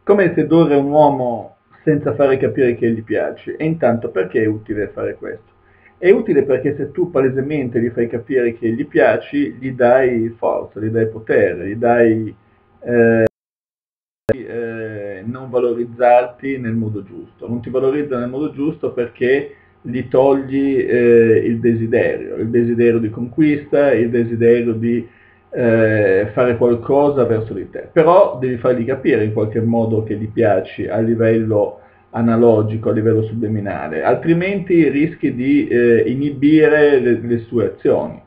Come sedurre un uomo senza fare capire che gli piaci? E intanto perché è utile fare questo? È utile perché se tu palesemente gli fai capire che gli piaci, gli dai forza, gli dai potere, gli dai non valorizzarti nel modo giusto. Non ti valorizza nel modo giusto perché gli togli il desiderio di conquista, il desiderio di fare qualcosa verso di te. Però devi fargli capire in qualche modo che gli piaci a livello analogico, a livello subliminale, altrimenti rischi di inibire le sue azioni.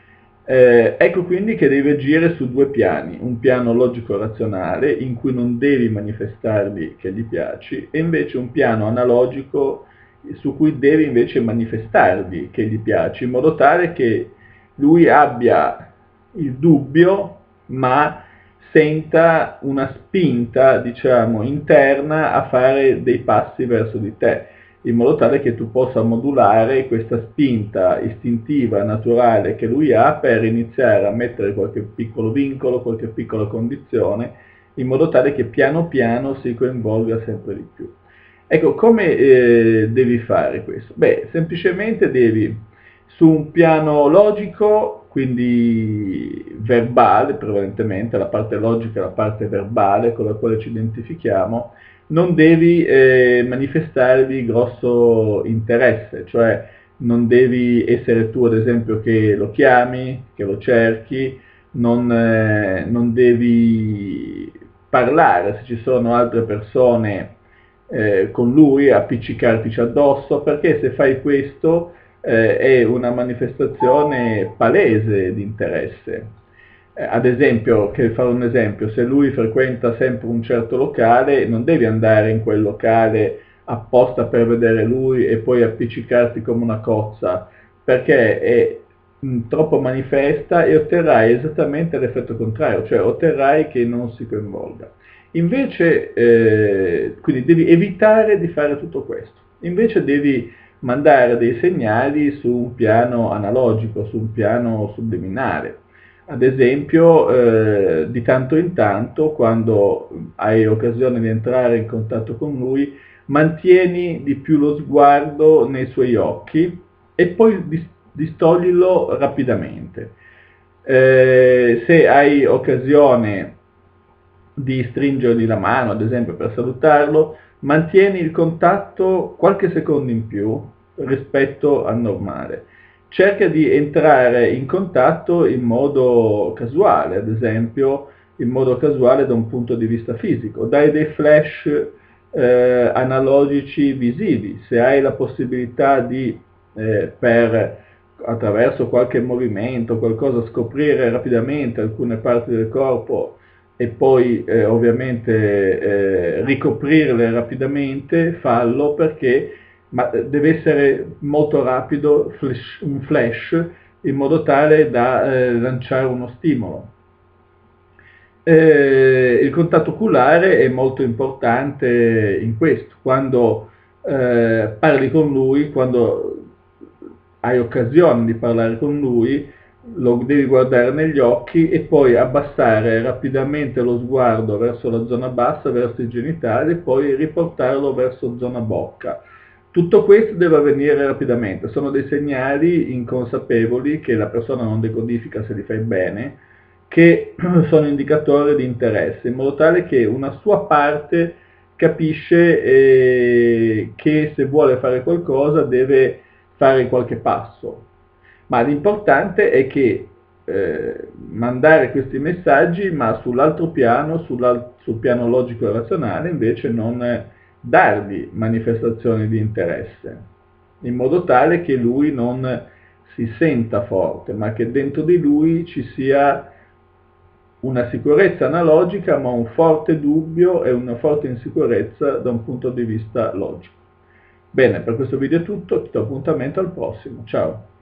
Ecco quindi che devi agire su due piani, un piano logico-razionale in cui non devi manifestargli che gli piaci e invece un piano analogico su cui devi invece manifestargli che gli piaci, in modo tale che lui abbia il dubbio ma senta una spinta, diciamo, interna a fare dei passi verso di te, in modo tale che tu possa modulare questa spinta istintiva, naturale che lui ha per iniziare a mettere qualche piccolo vincolo, qualche piccola condizione, in modo tale che piano piano si coinvolga sempre di più. Ecco, come devi fare questo? Beh, semplicemente devi, su un piano logico, quindi verbale prevalentemente, la parte logica è la parte verbale con la quale ci identifichiamo, non devi manifestarvi grosso interesse, cioè non devi essere tu ad esempio che lo chiami, che lo cerchi, non devi parlare se ci sono altre persone con lui, appiccicartici addosso, perché se fai questo è una manifestazione palese di interesse. Ad esempio, che farò un esempio, se lui frequenta sempre un certo locale, non devi andare in quel locale apposta per vedere lui e poi appiccicarti come una cozza, perché è troppo manifesta e otterrai esattamente l'effetto contrario, cioè otterrai che non si coinvolga. Invece, quindi devi evitare di fare tutto questo, invece devi mandare dei segnali su un piano analogico, su un piano subliminale. Ad esempio, di tanto in tanto, quando hai occasione di entrare in contatto con lui, mantieni di più lo sguardo nei suoi occhi e poi distoglilo rapidamente. Se hai occasione di stringergli la mano, ad esempio per salutarlo, mantieni il contatto qualche secondo in più rispetto al normale. Cerca di entrare in contatto in modo casuale, ad esempio in modo casuale da un punto di vista fisico. Dai dei flash analogici visivi, se hai la possibilità di attraverso qualche movimento, qualcosa, scoprire rapidamente alcune parti del corpo e poi ovviamente ricoprirle rapidamente, fallo perché deve essere molto rapido, un flash, in modo tale da lanciare uno stimolo. Il contatto oculare è molto importante in questo, quando parli con lui, quando hai occasione di parlare con lui, lo devi guardare negli occhi e poi abbassare rapidamente lo sguardo verso la zona bassa, verso i genitali, e poi riportarlo verso zona bocca. Tutto questo deve avvenire rapidamente, sono dei segnali inconsapevoli che la persona non decodifica se li fai bene, che sono indicatori di interesse, in modo tale che una sua parte capisce che se vuole fare qualcosa deve fare qualche passo. Ma l'importante è che mandare questi messaggi, ma sull'altro piano, sul piano logico e razionale, invece non dargli manifestazioni di interesse, in modo tale che lui non si senta forte, ma che dentro di lui ci sia una sicurezza analogica, ma un forte dubbio e una forte insicurezza da un punto di vista logico. Bene, per questo video è tutto, ti do appuntamento al prossimo, ciao!